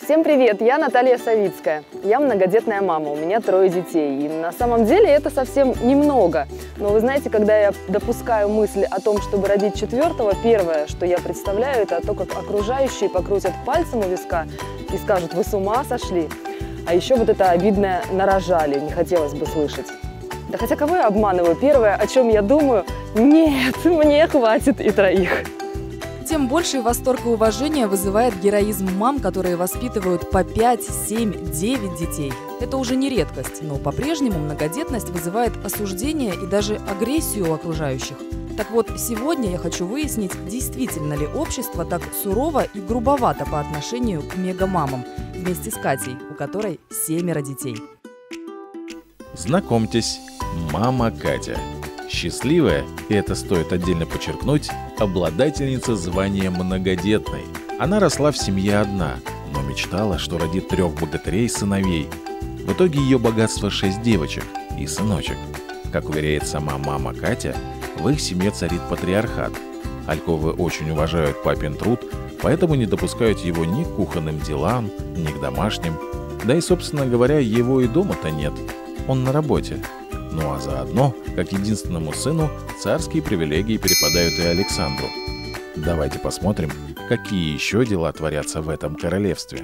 Всем привет! Я Наталья Савицкая. Я многодетная мама, у меня 3 детей. И на самом деле это совсем немного. Но вы знаете, когда я допускаю мысль о том, чтобы родить 4-го, первое, что я представляю, это то, как окружающие покрутят пальцем у виска и скажут: вы с ума сошли? А еще вот это обидное «нарожали» не хотелось бы слышать. Да хотя кого я обманываю? Первое, о чем я думаю: нет, мне хватит и 3. Тем больший восторг и уважение вызывает героизм мам, которые воспитывают по 5, 7, 9 детей. Это уже не редкость, но по-прежнему многодетность вызывает осуждение и даже агрессию у окружающих. Так вот, сегодня я хочу выяснить, действительно ли общество так сурово и грубовато по отношению к мегамамам, вместе с Катей, у которой 7 детей. Знакомьтесь, мама Катя. Счастливая, и это стоит отдельно подчеркнуть, обладательница звания многодетной. Она росла в семье одна, но мечтала, что родит 3 богатырей-сыновей. В итоге ее богатство 6 девочек и сыночек. Как уверяет сама мама Катя, в их семье царит патриархат. Альковы очень уважают папин труд, поэтому не допускают его ни к кухонным делам, ни к домашним. Да и, собственно говоря, его и дома-то нет. Он на работе. Ну а заодно, как единственному сыну, царские привилегии перепадают и Александру. Давайте посмотрим, какие еще дела творятся в этом королевстве.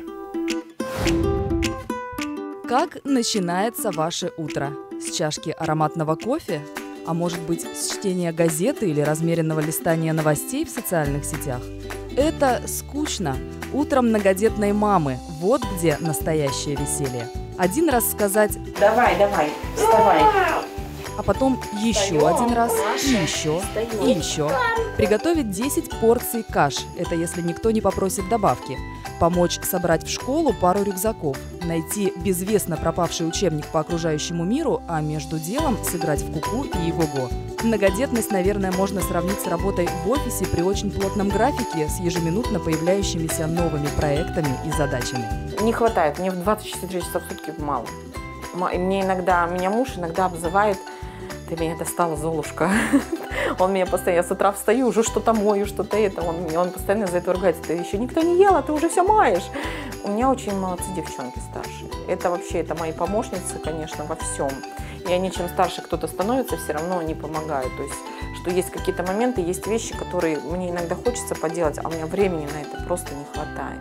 Как начинается ваше утро? С чашки ароматного кофе? А может быть, с чтения газеты или размеренного листания новостей в социальных сетях? Это скучно. Утро многодетной мамы – вот где настоящее веселье. Один раз сказать «давай, вставай», а потом еще один раз, и еще, и еще. Приготовить 10 порций каш, это если никто не попросит добавки. Помочь собрать в школу пару рюкзаков. Найти безвестно пропавший учебник по окружающему миру, а между делом сыграть в куку и его-го. Многодетность, наверное, можно сравнить с работой в офисе при очень плотном графике с ежеминутно появляющимися новыми проектами и задачами. Не хватает, мне в 24 часа в сутки мало. Меня муж иногда обзывает: ты меня достала, Золушка. Он меня постоянно, я с утра встаю, уже что-то мою, что-то это. Он постоянно за это ругается: ты еще никто не ела, ты уже все маешь. У меня очень молодцы девчонки старшие. Это мои помощницы, конечно, во всем. И они, чем старше кто-то становится, все равно они помогают. То есть, что есть какие-то моменты, есть вещи, которые мне иногда хочется поделать, а у меня времени на это просто не хватает.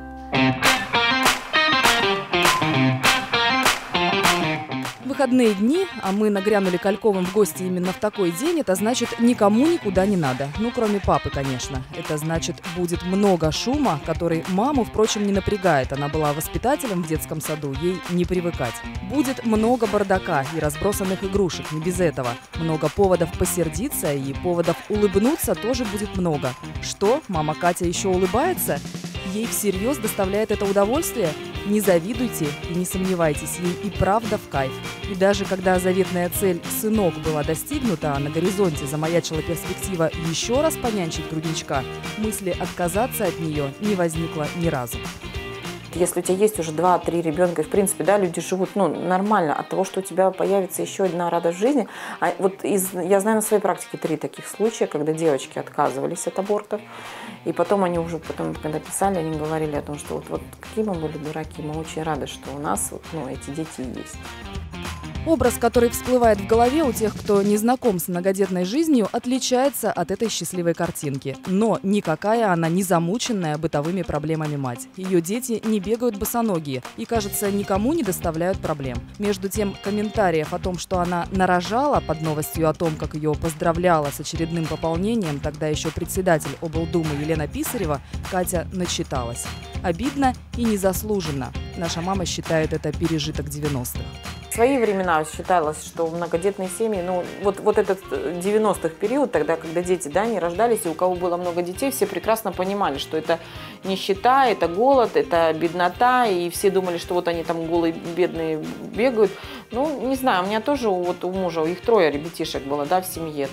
Выходные дни, а мы нагрянули к Альковым в гости именно в такой день, это значит, никому никуда не надо. Ну, кроме папы, конечно. Это значит, будет много шума, который маму, впрочем, не напрягает. Она была воспитателем в детском саду, ей не привыкать. Будет много бардака и разбросанных игрушек, не без этого. Много поводов посердиться и поводов улыбнуться тоже будет много. Что, мама Катя еще улыбается? Ей всерьез доставляет это удовольствие? Не завидуйте и не сомневайтесь, ей и правда в кайф. И даже когда заветная цель «сынок» была достигнута, а на горизонте замаячила перспектива еще раз понянчить грудничка, мысли отказаться от нее не возникло ни разу. Если у тебя есть уже 2-3 ребенка, в принципе, да, люди живут нормально от того, что у тебя появится еще одна радость в жизни. Я знаю на своей практике 3 таких случая, когда девочки отказывались от абортов. И потом, когда писали, они говорили о том, что вот какие мы были дураки, мы очень рады, что у нас эти дети есть. Образ, который всплывает в голове у тех, кто не знаком с многодетной жизнью, отличается от этой счастливой картинки. Но никакая она не замученная бытовыми проблемами мать. Ее дети не бегают босоногие и, кажется, никому не доставляют проблем. Между тем, комментариев о том, что она нарожала под новостью о том, как ее поздравляла с очередным пополнением тогда еще председатель облдумы Елена Писарева, Катя начиталась. Обидно и незаслуженно. Наша мама считает это пережиток 90-х. В свои времена считалось, что многодетные семьи, вот этот 90-х период, тогда, когда дети не рождались, и у кого было много детей, все прекрасно понимали, что это нищета, это голод, это беднота, и все думали, что вот они там голые, бедные бегают. Не знаю, у меня тоже у мужа, у их 3 ребятишек было, в семье,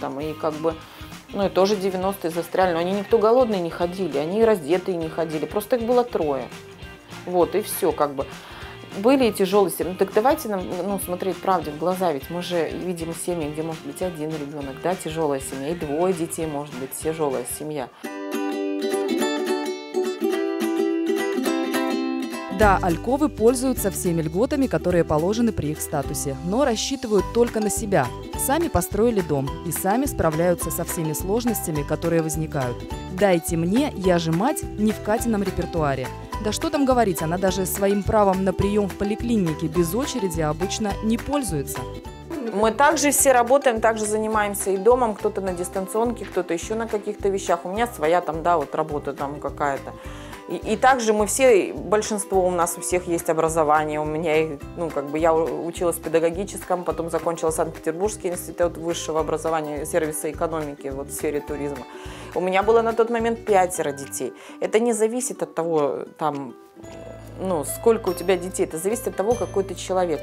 и тоже 90-е застряли, но они никто голодные не ходили, они раздетые не ходили, просто их было 3. И все, Были и тяжелые семьи. Так давайте нам смотреть правде в глаза, ведь мы же видим семьи, где может быть 1 ребенок, тяжелая семья, и 2 детей может быть тяжелая семья. Да, альковы пользуются всеми льготами, которые положены при их статусе, но рассчитывают только на себя. Сами построили дом и сами справляются со всеми сложностями, которые возникают. «Дайте мне, я же мать» не в Катином репертуаре. Да что там говорить, она даже своим правом на прием в поликлинике без очереди обычно не пользуется. Мы также все работаем, также занимаемся и домом, кто-то на дистанционке, кто-то еще на каких-то вещах. У меня своя там, да, вот работа там какая-то. И также мы все, большинство у нас у всех есть образование. У меня, ну, как бы я училась в педагогическом, потом закончила Санкт-Петербургский институт высшего образования, сервиса экономики вот, в сфере туризма. У меня было на тот момент 5 детей. Это не зависит от того, там, ну, сколько у тебя детей, это зависит от того, какой ты человек.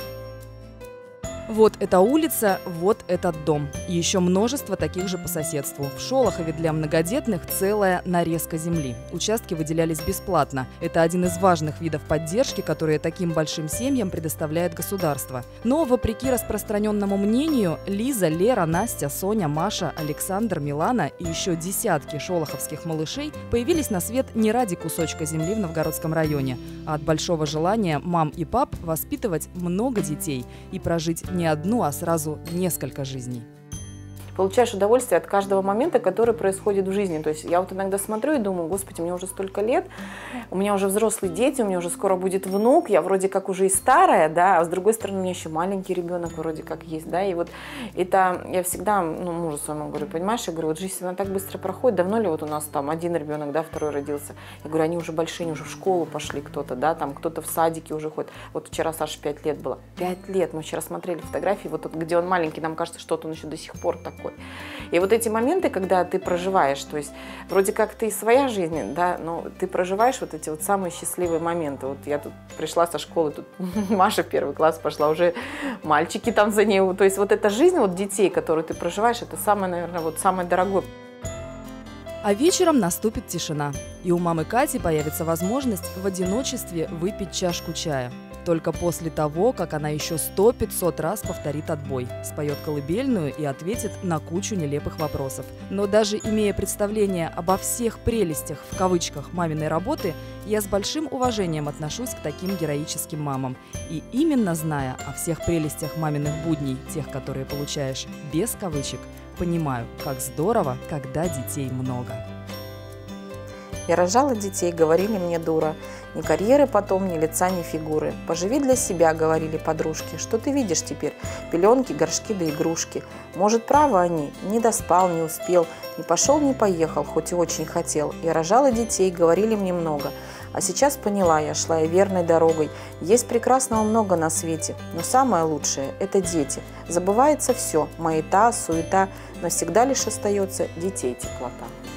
Вот эта улица, вот этот дом. И еще множество таких же по соседству. В Шолохове для многодетных целая нарезка земли. Участки выделялись бесплатно. Это один из важных видов поддержки, которые таким большим семьям предоставляет государство. Но, вопреки распространенному мнению, Лиза, Лера, Настя, Соня, Маша, Александр, Милана и еще десятки шолоховских малышей появились на свет не ради кусочка земли в Новгородском районе, а от большого желания мам и пап воспитывать много детей и прожить не одну, а сразу несколько жизней. Получаешь удовольствие от каждого момента, который происходит в жизни. То есть я вот иногда смотрю и думаю, господи, мне уже столько лет, у меня уже взрослые дети, у меня уже скоро будет внук, я вроде как уже и старая, да, а с другой стороны у меня еще маленький ребенок вроде как есть, да, и вот это я всегда, ну, мужу своему говорю, понимаешь, я говорю, вот жизнь, она так быстро проходит, давно ли вот у нас там один ребенок, да, второй родился, я говорю, они уже большие, они уже в школу пошли кто-то, да, там кто-то в садике уже ходит, вот вчера Саше 5 лет было, 5 лет, мы вчера смотрели фотографии, вот где он маленький, нам кажется, что он еще до сих пор такой. И вот эти моменты, когда ты проживаешь, то есть вроде как ты и своя жизнь, да, но ты проживаешь вот эти вот самые счастливые моменты. Вот я тут пришла со школы, тут Маша 1 класс пошла, уже мальчики там за ней. То есть вот эта жизнь вот детей, которую ты проживаешь, это самое, наверное, вот самое дорогое. А вечером наступит тишина, и у мамы Кати появится возможность в одиночестве выпить чашку чая. Только после того, как она еще 100-500 раз повторит отбой, споет колыбельную и ответит на кучу нелепых вопросов. Но даже имея представление обо всех прелестях, в кавычках, маминой работы, я с большим уважением отношусь к таким героическим мамам. И именно зная о всех прелестях маминых будней, тех, которые получаешь без кавычек, понимаю, как здорово, когда детей много. Я рожала детей, говорили мне дура. Ни карьеры потом, ни лица, ни фигуры. Поживи для себя, говорили подружки. Что ты видишь теперь? Пеленки, горшки да игрушки. Может, правы они? Не доспал, не успел. Не пошел, не поехал, хоть и очень хотел. Я рожала детей, говорили мне много. А сейчас поняла я, шла я верной дорогой. Есть прекрасного много на свете, но самое лучшее – это дети. Забывается все – маята, суета, но всегда лишь остается детей теплота.